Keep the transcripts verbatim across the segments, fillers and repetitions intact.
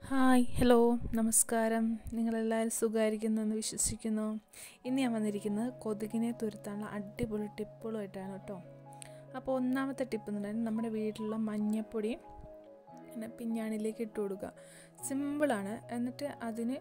Hi hello നമസ്കാരം. നിങ്ങളെല്ലാവരും സുഖമായിരിക്കുന്നെന്ന് വിശ്വസിക്കുന്നു. ഇന്ന് ഞാൻ വന്നിരിക്കുന്നത് കൊതുകിനെ തുരത്താനുള്ള അടിപൊളി ടിപ്പുകളുമായിട്ടാണ് കേട്ടോ. അപ്പോൾ ഒന്നാമത്തെ ടിപ്പ് എന്ന് പറഞ്ഞാൽ നമ്മുടെ വീട്ടിലുള്ള മഞ്ഞൾപ്പൊടി പിന്നെ പിഞ്ഞാണിലേക്ക് ഇട്ട് കൊടുക്കുക. സിമ്പിളാണ്. എന്നിട്ട് അതിന്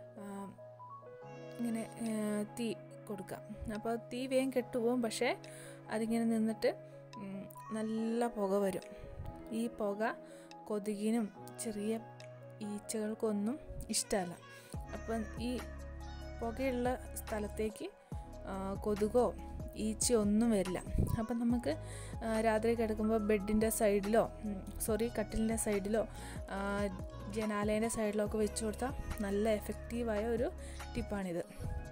ഇങ്ങനെ തീ കൊടുക്കുക. അപ്പോൾ തീ വേഗം കെട്ടുപോകും, പക്ഷേ അതിങ്ങനെ നിന്നിട്ട് നല്ല പുക വരും. ഈ പുക കൊതുകിനും ചെറിയ ഈച്ചകൾക്കൊന്നും ഇഷ്ടമല്ല. അപ്പം ഈ പുകയുള്ള സ്ഥലത്തേക്ക് കൊതുകോ ഈച്ചയോ ഒന്നും വരില്ല. അപ്പം നമുക്ക് രാത്രി കിടക്കുമ്പോൾ ബെഡിൻ്റെ സൈഡിലോ സോറി കട്ടിലിൻ്റെ സൈഡിലോ ജനാലേൻ്റെ സൈഡിലോ ഒക്കെ വെച്ച് കൊടുത്താൽ നല്ല എഫക്റ്റീവായ ഒരു ടിപ്പാണിത്.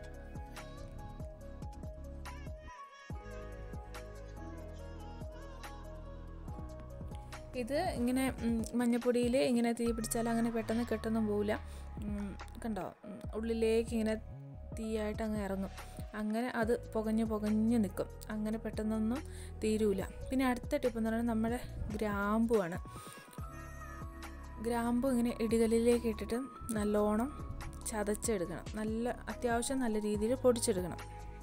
ഇത് ഇങ്ങനെ മഞ്ഞപ്പൊടിയിൽ ഇങ്ങനെ തീ പിടിച്ചാൽ അങ്ങനെ പെട്ടെന്ന് കെട്ടൊന്നും പോവില്ല. കണ്ടോ, ഉള്ളിലേക്ക് ഇങ്ങനെ തീയായിട്ട് അങ്ങ് ഇറങ്ങും. അങ്ങനെ അത് പുകഞ്ഞ് പുകഞ്ഞ് നിൽക്കും. അങ്ങനെ പെട്ടെന്നൊന്നും തീരൂല. പിന്നെ അടുത്ത ടിപ്പ് എന്ന് പറയുന്നത് നമ്മുടെ ഗ്രാമ്പുവാണ്. ഗ്രാമ്പു ഇങ്ങനെ ഇടികല്ലിലേക്ക് ഇട്ടിട്ട് നല്ലോണം ചതച്ചെടുക്കണം. നല്ല അത്യാവശ്യം നല്ല രീതിയിൽ പൊടിച്ചെടുക്കണം.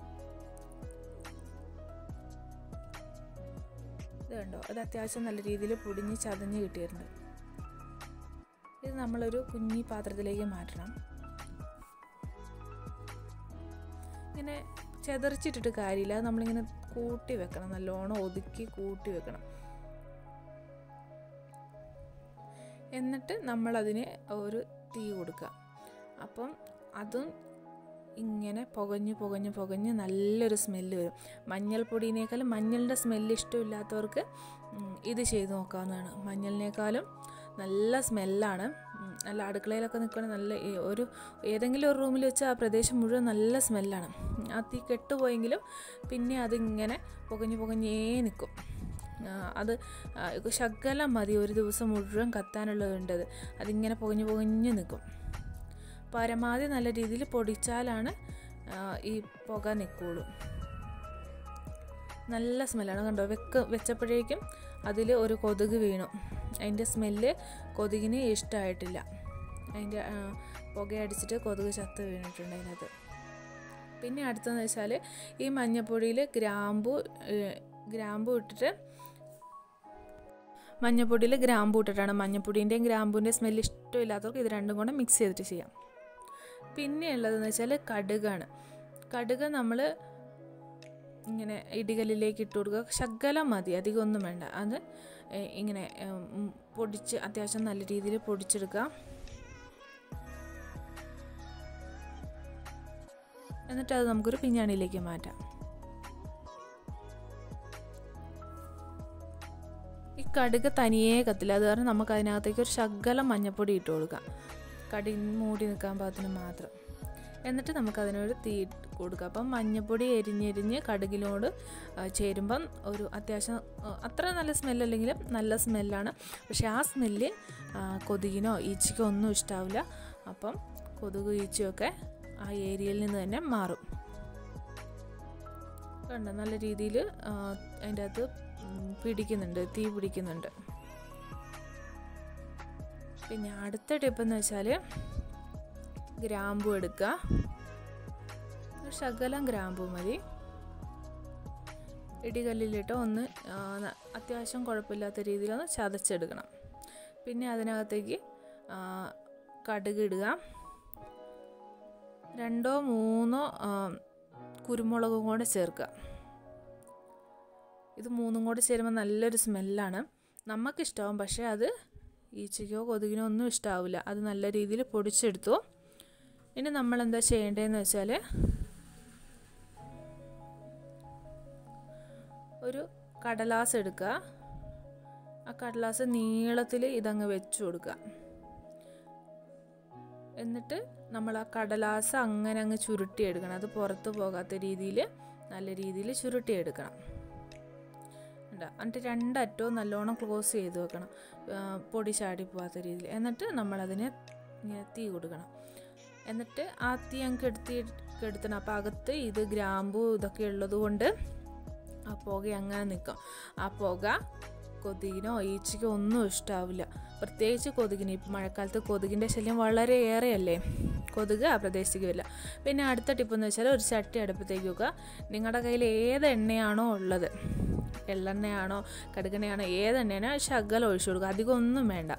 ഇത് കണ്ടോ, അത് അത്യാവശ്യം നല്ല രീതിയിൽ പൊടിഞ്ഞ് ചതഞ്ഞ് കിട്ടിയിട്ടുണ്ട്. ഇത് നമ്മളൊരു കുഞ്ഞി പാത്രത്തിലേക്ക് മാറ്റണം. ഇങ്ങനെ ചെതറിച്ചിട്ടിട്ട് കാര്യമില്ല, അത് നമ്മളിങ്ങനെ കൂട്ടി വെക്കണം. നല്ലോണം ഒതുക്കി കൂട്ടി വെക്കണം. എന്നിട്ട് നമ്മളതിന് ഒരു തീ കൊടുക്കുക. അപ്പം അതും ഇങ്ങനെ പുകഞ്ഞ് പുകഞ്ഞ് പുകഞ്ഞ് നല്ലൊരു സ്മെല്ല് വരും. മഞ്ഞൾപ്പൊടിയേക്കാളും മഞ്ഞളിൻ്റെ സ്മെല്ല് ഇഷ്ടമില്ലാത്തവർക്ക് ഇത് ചെയ്ത് നോക്കാവുന്നതാണ്. മഞ്ഞളിനേക്കാളും നല്ല സ്മെല്ലാണ്. നല്ല അടുക്കളയിലൊക്കെ നിൽക്കുകയാണെങ്കിൽ നല്ല ഒരു ഏതെങ്കിലും ഒരു റൂമിൽ വെച്ച് ആ പ്രദേശം മുഴുവൻ നല്ല സ്മെല്ലാണ്. ആ തീ കെട്ടുപോയെങ്കിലും പിന്നെ അതിങ്ങനെ പുകഞ്ഞ് പുകഞ്ഞേ നിൽക്കും. അത് ശകലം മതി ഒരു ദിവസം മുഴുവൻ കത്താനുള്ളതുണ്ടത്. അതിങ്ങനെ പുകഞ്ഞ് പുകഞ്ഞ് നിൽക്കും. പരമാവധി നല്ല രീതിയിൽ പൊടിച്ചാലാണ് ഈ പുക നിൽക്കുള്ളൂ. നല്ല സ്മെല്ലാണ്. കണ്ടോ, വെക്ക് വെച്ചപ്പോഴേക്കും അതിൽ ഒരു കൊതുക് വീണു. അതിൻ്റെ സ്മെല്ല് കൊതുകിന് ഇഷ്ടമായിട്ടില്ല. അതിൻ്റെ പുകയടിച്ചിട്ട് കൊതുക് ചത്ത് വീണിട്ടുണ്ട് അതിനകത്ത്. പിന്നെ അടുത്തതെന്ന് വെച്ചാൽ ഈ മഞ്ഞൾപ്പൊടിയിൽ ഗ്രാമ്പു ഗ്രാമ്പു ഇട്ടിട്ട് മഞ്ഞൾപ്പൊടിയിൽ ഗ്രാമ്പു ഇട്ടിട്ടാണ്. മഞ്ഞൾപ്പൊടിൻ്റെയും ഗ്രാമ്പൂൻ്റെയും സ്മെല്ല് ഇഷ്ടമില്ലാത്തവർക്ക് ഇത് രണ്ടും കൂടെ മിക്സ് ചെയ്തിട്ട് ചെയ്യാം. പിന്നെ ഉള്ളതെന്ന് വെച്ചാൽ കടുകാണ്. കടുക് നമ്മൾ ഇങ്ങനെ ഇടികല്ലിലേക്ക് ഇട്ട് കൊടുക്കുക. ശകലം മതി, അധികം ഒന്നും വേണ്ട. അത് ഇങ്ങനെ പൊടിച്ച് അത്യാവശ്യം നല്ല രീതിയിൽ പൊടിച്ചെടുക്കുക. എന്നിട്ട് അത് നമുക്കൊരു പിഞ്ഞാണിയിലേക്ക് മാറ്റാം. ഈ കടുക് തനിയേ കത്തില്ല. അത് കാരണം നമുക്ക് അതിനകത്തേക്ക് ഒരു ശകലം മഞ്ഞൾപ്പൊടി ഇട്ട് കൊടുക്കാം. കടി മൂടി നിൽക്കാൻ പാകത്തിന് മാത്രം. എന്നിട്ട് നമുക്കതിനൊരു തീ കൊടുക്കുക. അപ്പം മഞ്ഞൾപ്പൊടി എരിഞ്ഞെരിഞ്ഞ് കടുകിനോട് ചേരുമ്പം ഒരു അത്യാവശ്യം അത്ര നല്ല സ്മെല്ലല്ലെങ്കിലും നല്ല സ്മെല്ലാണ്. പക്ഷെ ആ സ്മെല്ല് കൊതുകിനോ ഈച്ചയ്ക്കോ ഒന്നും ഇഷ്ടാവില്ല. അപ്പം കൊതുക് ഈച്ചയൊക്കെ ആ ഏരിയയിൽ നിന്ന് തന്നെ മാറും. കണ്ടോ, നല്ല രീതിയിൽ അതിൻ്റെ അകത്ത് പിടിക്കുന്നുണ്ട്, തീ പിടിക്കുന്നുണ്ട്. പിന്നെ അടുത്ത ടിപ്പെന്ന് വെച്ചാൽ ഗ്രാമ്പു എടുക്കുക. ഒരു ശകലം ഗ്രാമ്പു മതി. ഇടികല്ലിലിട്ട് ഒന്ന് അത്യാവശ്യം കുഴപ്പമില്ലാത്ത രീതിയിലൊന്ന് ചതച്ചെടുക്കണം. പിന്നെ അതിനകത്തേക്ക് കടുക് ഇടുക. രണ്ടോ മൂന്നോ കുരുമുളകും കൂടെ ചേർക്കുക. ഇത് മൂന്നും കൂടെ ചേരുമ്പോൾ നല്ലൊരു സ്മെല്ലാണ്. നമുക്കിഷ്ടമാവും, പക്ഷേ അത് ഈച്ചയ്ക്കോ കൊതുകിനോ ഒന്നും ഇഷ്ടമാവില്ല. അത് നല്ല രീതിയിൽ പൊടിച്ചെടുത്തു. ഇനി നമ്മളെന്താ ചെയ്യേണ്ടതെന്ന് വെച്ചാൽ ഒരു കടലാസ് എടുക്കുക. ആ കടലാസ് നീളത്തിൽ ഇതങ്ങ് വെച്ച് കൊടുക്കുക. എന്നിട്ട് നമ്മൾ ആ കടലാസ് അങ്ങനെ അങ്ങ് ചുരുട്ടിയെടുക്കണം. അത് പുറത്ത് പോകാത്ത രീതിയിൽ നല്ല രീതിയിൽ ചുരുട്ടിയെടുക്കണം. എന്നിട്ട് രണ്ടറ്റവും നല്ലോണം ക്ലോസ് ചെയ്ത് വെക്കണം, പൊടി ചാടി പോകാത്ത രീതിയിൽ. എന്നിട്ട് നമ്മളതിനെ ഇങ്ങനെ തീ കൊടുക്കണം. എന്നിട്ട് ആ തീ ഞങ്ങൾക്ക് എടുത്തി എടുത്തണം. അപ്പോൾ അകത്ത് ഇത് ഗ്രാമ്പു ഇതൊക്കെ ഉള്ളത് കൊണ്ട് ആ പുക അങ്ങനെ നിൽക്കും. ആ പുക കൊതുകിനോ ഈച്ചയ്ക്കോ ഒന്നും ഇഷ്ടാവില്ല. പ്രത്യേകിച്ച് കൊതുകിന്. ഇപ്പം മഴക്കാലത്ത് കൊതുകിൻ്റെ ശല്യം വളരെ ഏറെയല്ലേ. കൊതുക് ആ പ്രദേശത്തേക്ക് വരില്ല. പിന്നെ അടുത്ത ടിപ്പെന്ന് വെച്ചാൽ ഒരു ചട്ടി അടുപ്പത്തേക്ക് വെക്കുക. നിങ്ങളുടെ കയ്യിൽ ഏത് എണ്ണയാണോ ഉള്ളത്, എള്ളെണ്ണയാണോ കടുകെണ്ണയാണോ ഏതെണ്ണയാണോ ശകലം ഒഴിച്ചു കൊടുക്കുക. അധികം ഒന്നും വേണ്ട.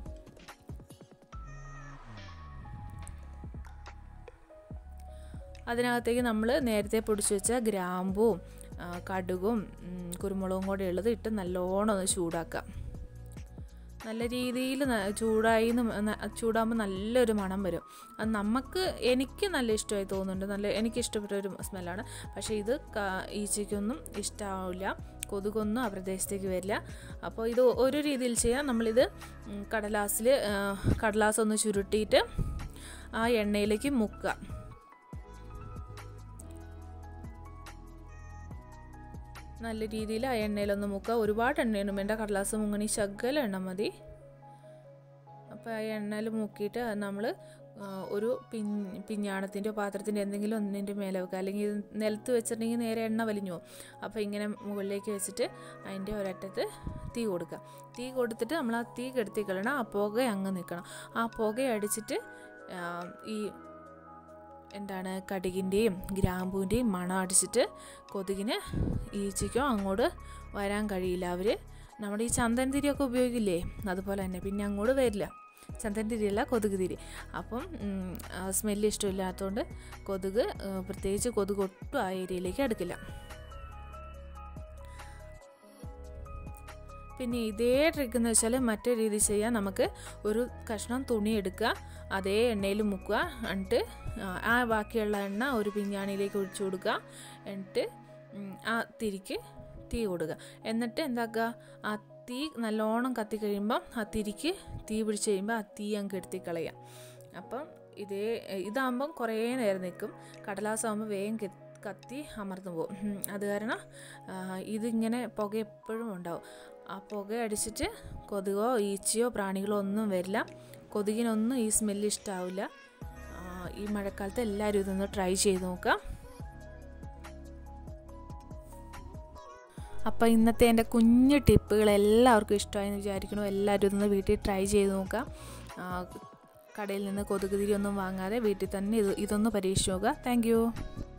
അതിനകത്തേക്ക് നമ്മൾ നേരത്തെ പൊടിച്ചു വെച്ച ഗ്രാമ്പും കടുകും കുരുമുളകും കൂടെ ഉള്ളത് ഇട്ട് നല്ലോണം ഒന്ന് ചൂടാക്കാം. നല്ല രീതിയിൽ ചൂടായി ചൂടാകുമ്പോൾ നല്ലൊരു മണം വരും. അത് നമുക്ക് എനിക്ക് നല്ല ഇഷ്ടമായി തോന്നുന്നുണ്ട്. നല്ല എനിക്കിഷ്ടപ്പെട്ട ഒരു സ്മെല്ലാണ്. പക്ഷേ ഇത് ഈച്ചയ്ക്കൊന്നും ഇഷ്ടമാവില്ല, കൊതുകൊന്നും ആ പ്രദേശത്തേക്ക് വരില്ല. അപ്പോൾ ഇത് ഒരു രീതിയിൽ ചെയ്യാം. നമ്മളിത് കടലാസിൽ കടലാസ് ഒന്ന് ചുരുട്ടിയിട്ട് ആ എണ്ണയിലേക്ക് മുക്കുക. നല്ല രീതിയിൽ ആ എണ്ണയിലൊന്ന് മുക്കുക. ഒരുപാട് എണ്ണയൊന്നും വേണ്ട, കടലാസ് മുങ്ങണി ശകലം എണ്ണ മതി. അപ്പോൾ ആ എണ്ണയിൽ മുക്കിയിട്ട് നമ്മൾ ഒരു പിൻ പിഞ്ഞാണത്തിൻ്റെയോ പാത്രത്തിൻ്റെ എന്തെങ്കിലും ഒന്നിൻ്റെ മേലെ വെക്കുക. അല്ലെങ്കിൽ നിലത്ത് വെച്ചിട്ടുണ്ടെങ്കിൽ നേരെ എണ്ണ വലിഞ്ഞു പോകും. അപ്പോൾ ഇങ്ങനെ മുകളിലേക്ക് വെച്ചിട്ട് അതിൻ്റെ ഒരറ്റത്ത് തീ കൊടുക്കുക. തീ കൊടുത്തിട്ട് നമ്മൾ ആ തീ കെടുത്തി കളയണം. ആ പുക അങ്ങ് നിൽക്കണം. ആ പുക അടിച്ചിട്ട് ഈ എന്താണ് കടുകിൻ്റെയും ഗ്രാമ്പൂവിൻ്റെയും മണം അടിച്ചിട്ട് കൊതുകിന് ഈച്ചയ്ക്കോ അങ്ങോട്ട് വരാൻ കഴിയില്ല. അവർ നമ്മുടെ ഈ ചന്ദൻ തിരിയൊക്കെ ഉപയോഗിക്കില്ലേ, അതുപോലെ തന്നെ പിന്നെ അങ്ങോട്ട് വരില്ല. ചന്ദൻ തിരിയല്ല, കൊതുക് തിരി. അപ്പം സ്മെല്ല് ഇഷ്ടമില്ലാത്തതുകൊണ്ട് കൊതുക്, പ്രത്യേകിച്ച് കൊതുക് ഒട്ടും ആ ഏരിയയിലേക്ക് അടുക്കില്ല. പിന്നെ ഇതേ ട്രിക്ക് എന്ന് വെച്ചാൽ മറ്റൊരു രീതി ചെയ്യാൻ. നമുക്ക് ഒരു കഷ്ണം തുണി എടുക്കുക, അതേ എണ്ണയിൽ മുക്കുക, എന്നിട്ട് ആ ബാക്കിയുള്ള എണ്ണ ഒരു പിഞ്ഞാണിയിലേക്ക് ഒഴിച്ചു കൊടുക്കുക. എന്നിട്ട് ആ തിരിക്ക് തീ കൊടുക്കുക. എന്നിട്ട് എന്താക്കുക, ആ തീ നല്ലോണം കത്തി കഴിയുമ്പം ആ തിരിക്ക് തീ പിടിച്ച് കഴിയുമ്പോൾ ആ തീ അങ്ങ് കെടുത്തി കളയാം. അപ്പം ഇതേ ഇതാകുമ്പം കുറേ നേരം നിൽക്കും. കടലാസാകുമ്പോൾ വേഗം കത്തി അമർന്നു പോകും. അത് കാരണം ഇതിങ്ങനെ പുക എപ്പോഴും ഉണ്ടാവും. ആ പുക അടിച്ചിട്ട് കൊതുകോ ഈച്ചയോ പ്രാണികളോ ഒന്നും വരില്ല. കൊതുകിനൊന്നും ഈ സ്മെല്ല് ഇഷ്ടാവില്ല. ഈ മഴക്കാലത്ത് എല്ലാവരും ഇതൊന്ന് ട്രൈ ചെയ്ത് നോക്കാം. അപ്പോൾ ഇന്നത്തെ എൻ്റെ കുഞ്ഞു ടിപ്പുകൾ എല്ലാവർക്കും ഇഷ്ടമായെന്ന് വിചാരിക്കുന്നു. എല്ലാവരും ഇതൊന്ന് വീട്ടിൽ ട്രൈ ചെയ്ത് നോക്കാം. കടയിൽ നിന്ന് കൊതുക് തിരി ഒന്നും വാങ്ങാതെ വീട്ടിൽ തന്നെ ഇത് ഇതൊന്ന് പരീക്ഷിച്ച് നോക്കുക. Thank U.